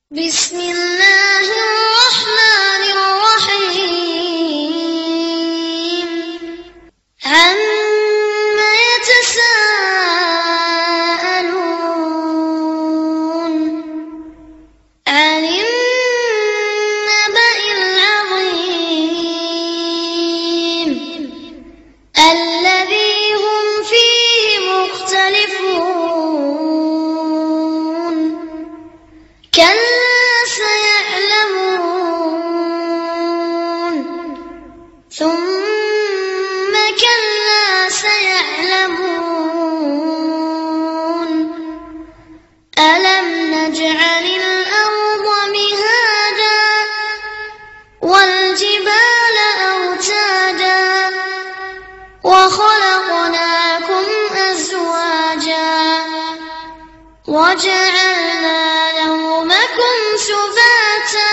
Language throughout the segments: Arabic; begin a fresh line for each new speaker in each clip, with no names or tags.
بسم الله الرحمن الرحيم عما يتساءلون عن النبأ العظيم الذي هم فيه مختلفون كلا سيعلمون ثم كلا سيعلمون ألم نجعل الأرض مهادا والجبال أوتادا وخلقناكم أزواجا وجعلنا نومكم سباتا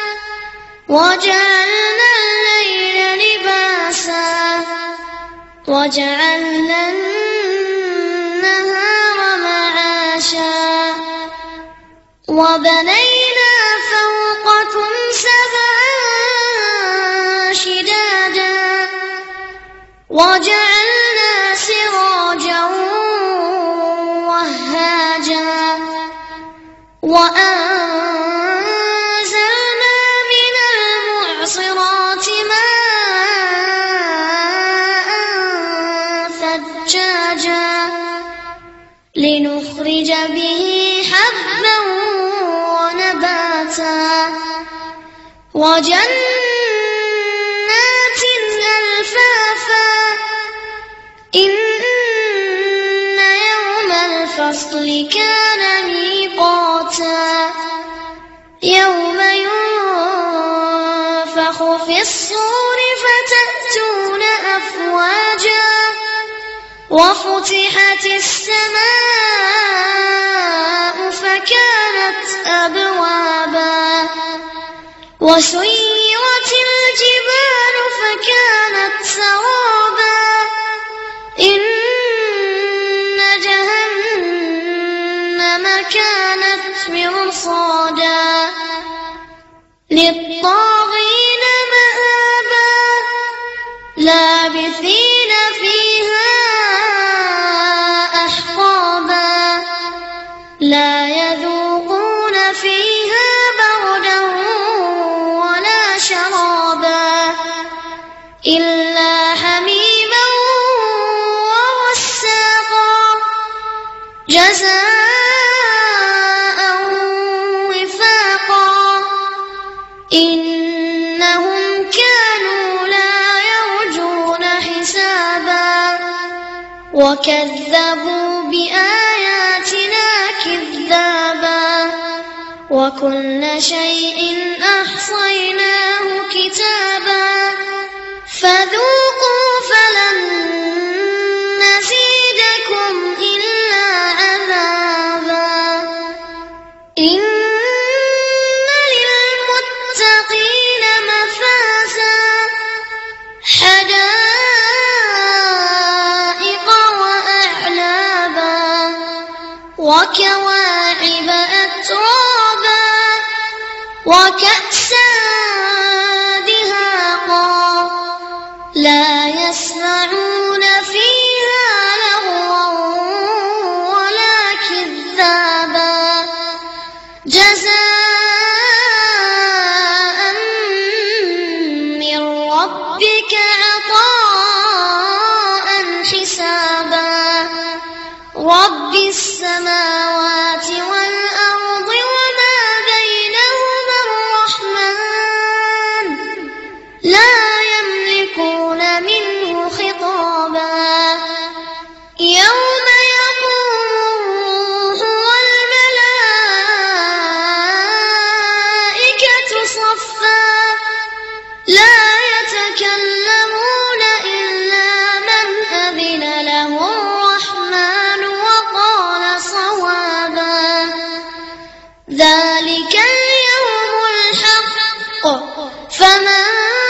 وجعلنا الليل لباسا وجعلنا النهار معاشا وبنينا فوقكم سبعا شدادا وجعلنا سراجا وهاجا وأنزلنا من المعصرات ماء ثجاجا لنخرج به حبا ونباتا وجنات ألفافا إن يوم الفصل كان ميقاتا يوم ينفخ في الصور فتأتون أفواجا وفتحت السماء فكانت أبوابا وسيرت الجبال فكانت سرابا إن جهنم كانت مرصادا للطاغين مآبا لابثين فيها أحقابا لا يذوقون فيها بردا ولا شرابا إلا حميما وغساقا جزاء وفاقا إنهم كانوا لا يرجون حسابا وكذبوا بآياتنا كذابا وكل شيء أحصيناه كتابا فذوقوا فلن نزيدكم إلا عذابا إن للمتقين مفازا حدائق وأعنابا وكواعب أترابا وكأسا دهاقا لا يسمعون فيها لغوا ولا كذابا جزاء من ربك عطاء حسابا رب السماوات والأرض وما بينهما الرحمن لا يملكون منه خطابا يوم يقوم الروح والملائكة صفا لا يتكلمون إلا من أذن له الرحمن وقال صوابا ذلك اليوم الحق فمن